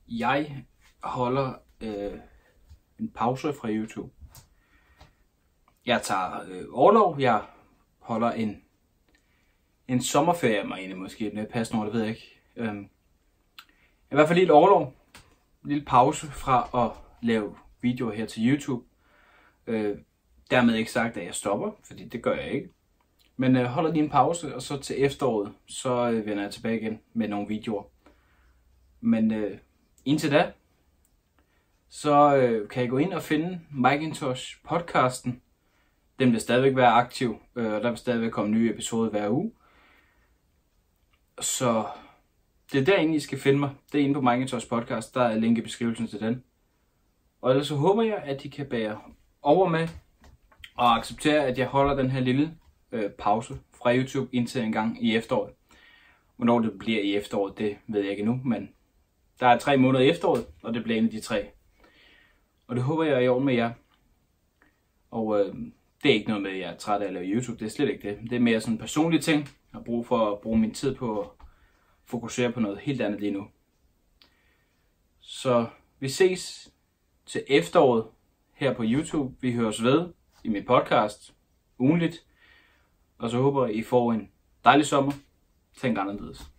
Jeg holder en pause fra YouTube. Jeg tager orlov. Jeg holder en sommerferie, mig egentlig måske. Det passer noget, det ved jeg ikke. I hvert fald lidt orlov. En lille pause fra at lave videoer her til YouTube. Dermed ikke sagt, at jeg stopper, fordi det gør jeg ikke. Men holder lige en pause, og så til efteråret, så vender jeg tilbage igen med nogle videoer. Men indtil da, så kan jeg gå ind og finde Macintosh podcasten. Den vil stadigvæk være aktiv, og der vil stadigvæk komme nye episoder hver uge. Så det er derinde, I skal finde mig. Det er inde på Macintosh podcast, der er link i beskrivelsen til den. Og ellers så håber jeg, at I kan bære over med og acceptere, at jeg holder den her lille pause fra YouTube indtil en gang i efteråret. Hvornår det bliver i efteråret, det ved jeg ikke endnu, men der er 3 måneder i efteråret, og det bliver en af de 3. Og det håber jeg er i orden med jer. Og det er ikke noget med, at jeg er træt af at lave YouTube, det er slet ikke det. Det er mere sådan en personlig ting. Jeg har brug for at bruge min tid på at fokusere på noget helt andet lige nu. Så vi ses til efteråret her på YouTube. Vi høres ved i min podcast ugenligt. Og så håber jeg, I får en dejlig sommer. Tænk anderledes.